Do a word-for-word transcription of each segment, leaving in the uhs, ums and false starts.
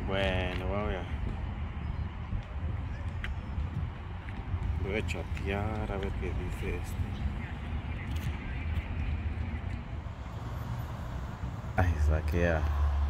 Bueno, voy a, voy a chatear a ver qué dice este. Ay, saquea.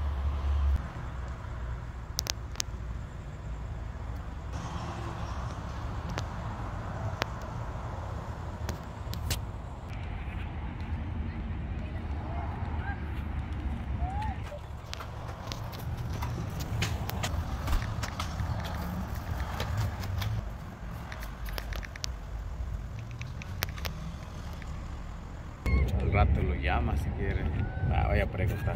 Al rato lo llama si quiere. Ah, voy a preguntar.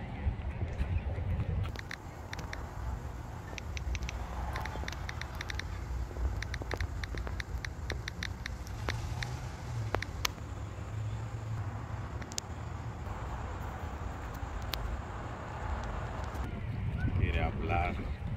Quiere hablar.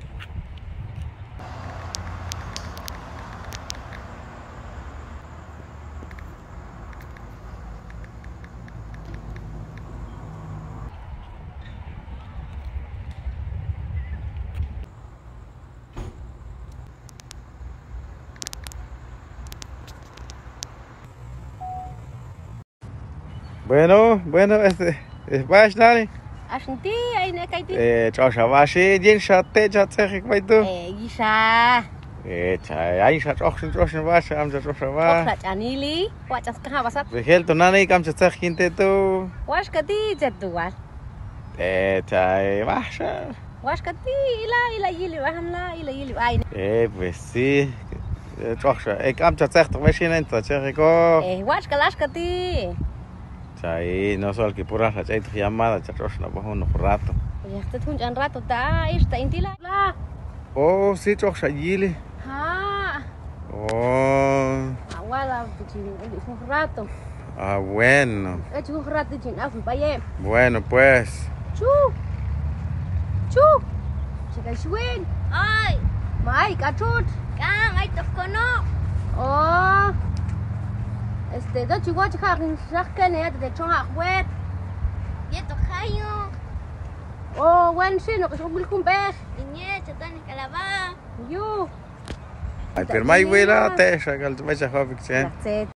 Bueno, bueno, este, ¿vas Dani? Ashanti, ay na kay ti. Eh, chosha, vashi, din shatte, chatsek, kwaitu. Eh, isa. Eh, chay, ay, shat, ochsen, ochsen, vashi, am chat, chosha, va. Okra chanili, wa chas ka basat. Behel tu nani, kam chatsek, kinte tu. Wash ka ti jadwal. Eh, chay, vasha. Wash ka ti ila ila yili wa hamla ila yili ay. Eh, pues sí. Chosha, eh, kam chatsek, vashi, nenta, chatsek, ko. Eh, wash ka lash ka ti. Chay, no solo que pura la chay tu llamada, chat, chosha, na bajo unos rato. Ya está tun jan rato ta, esta intila. La. Oh, sí, chosha, yili. Ha. Oh, Awala bitin un rato. ah, bueno. Eh, un rato jin af baye. Bueno, pues. Chu. Chu. Chica shwin. Ay. Mai ka chut. Ka mai to kono. Oh. Este, da chihuahua chihuahua, saca ne de chonga wet. Ya tocayo. Oh, wan shi no ko bil kumbeh. Niñez, chatani calabá. Yo. Ay, pero mai wela, te shagal, tu mecha hofik chen. That's it.